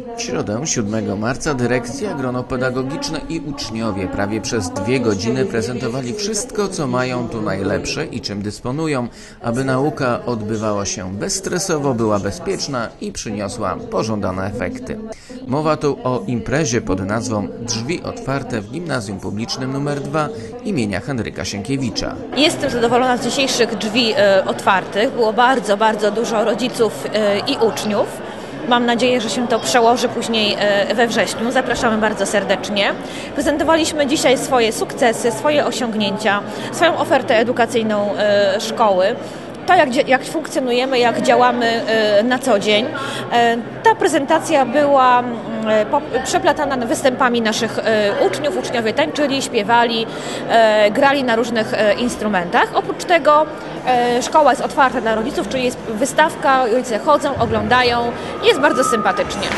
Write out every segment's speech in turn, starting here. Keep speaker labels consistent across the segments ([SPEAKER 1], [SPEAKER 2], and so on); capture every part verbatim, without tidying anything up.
[SPEAKER 1] W środę siódmego marca dyrekcja agronopedagogiczna i uczniowie prawie przez dwie godziny prezentowali wszystko, co mają tu najlepsze i czym dysponują, aby nauka odbywała się bezstresowo, była bezpieczna i przyniosła pożądane efekty. Mowa tu o imprezie pod nazwą Drzwi otwarte w Gimnazjum Publicznym nr dwa imienia Henryka Sienkiewicza.
[SPEAKER 2] Jestem zadowolona z dzisiejszych drzwi e, otwartych. Było bardzo, bardzo dużo rodziców e, i uczniów. Mam nadzieję, że się to przełoży później we wrześniu. Zapraszamy bardzo serdecznie. Prezentowaliśmy dzisiaj swoje sukcesy, swoje osiągnięcia, swoją ofertę edukacyjną szkoły. To, jak, jak funkcjonujemy, jak działamy na co dzień. Ta prezentacja była przeplatana występami naszych uczniów. Uczniowie tańczyli, śpiewali, grali na różnych instrumentach. Oprócz tego szkoła jest otwarta dla rodziców, czyli jest wystawka, rodzice chodzą, oglądają i jest bardzo sympatycznie.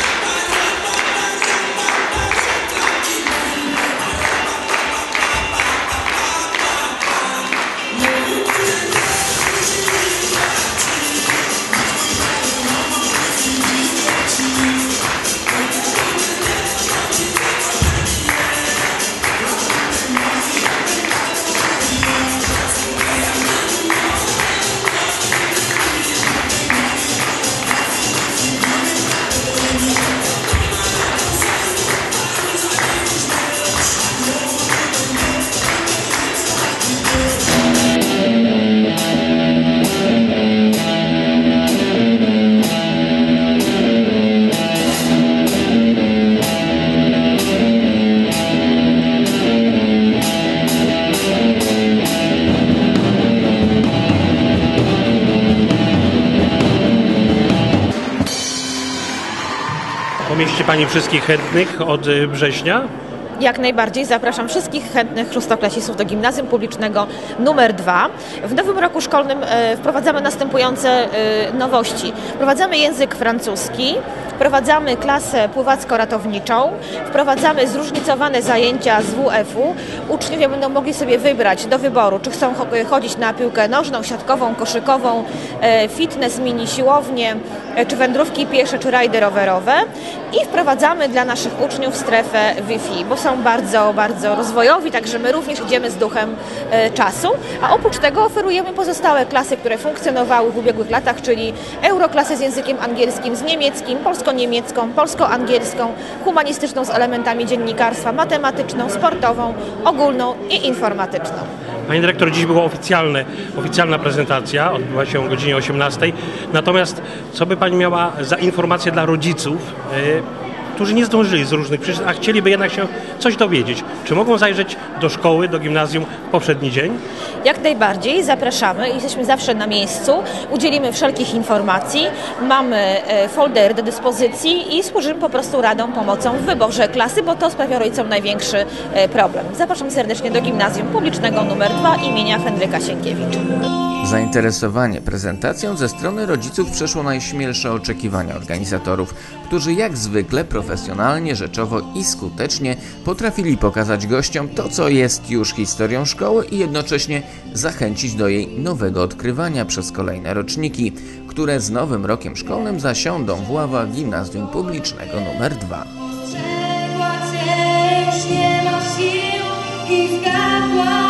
[SPEAKER 3] Pomieści Pani wszystkich chętnych od września?
[SPEAKER 2] Jak najbardziej zapraszam wszystkich chętnych szóstoklasistów do Gimnazjum Publicznego nr dwa. W nowym roku szkolnym wprowadzamy następujące nowości. Wprowadzamy język francuski, wprowadzamy klasę pływacko-ratowniczą, wprowadzamy zróżnicowane zajęcia z W F-u. Uczniowie będą mogli sobie wybrać do wyboru, czy chcą chodzić na piłkę nożną, siatkową, koszykową, fitness, mini siłownię, czy wędrówki piesze, czy rajdy rowerowe. I wprowadzamy dla naszych uczniów strefę Wi-Fi, bo są bardzo, bardzo rozwojowi, także my również idziemy z duchem e, czasu. A oprócz tego oferujemy pozostałe klasy, które funkcjonowały w ubiegłych latach, czyli euroklasę z językiem angielskim, z niemieckim, polsko-niemiecką, polsko-angielską, humanistyczną z elementami dziennikarstwa, matematyczną, sportową, ogólną i informatyczną.
[SPEAKER 3] Pani dyrektor, dziś była oficjalne, oficjalna prezentacja, odbyła się o godzinie osiemnastej. Natomiast co by Pani miała za informacje dla rodziców, yy, którzy nie zdążyli z różnych przyczyn, a chcieliby jednak się coś dowiedzieć? Czy mogą zajrzeć do szkoły, do gimnazjum w poprzedni dzień?
[SPEAKER 2] Jak najbardziej, zapraszamy. Jesteśmy zawsze na miejscu. Udzielimy wszelkich informacji. Mamy foldery do dyspozycji i służymy po prostu radą, pomocą w wyborze klasy, bo to sprawia rodzicom największy problem. Zapraszam serdecznie do Gimnazjum Publicznego nr dwa imienia Henryka Sienkiewicza.
[SPEAKER 1] Zainteresowanie prezentacją ze strony rodziców przeszło najśmielsze oczekiwania organizatorów, którzy jak zwykle profesjonalnie, rzeczowo i skutecznie potrafili pokazać gościom to, co jest już historią szkoły i jednocześnie zachęcić do jej nowego odkrywania przez kolejne roczniki, które z nowym rokiem szkolnym zasiądą w ławach Gimnazjum Publicznego nr dwa.
[SPEAKER 4] Strzegła cię, już nie ma sił i zgasła.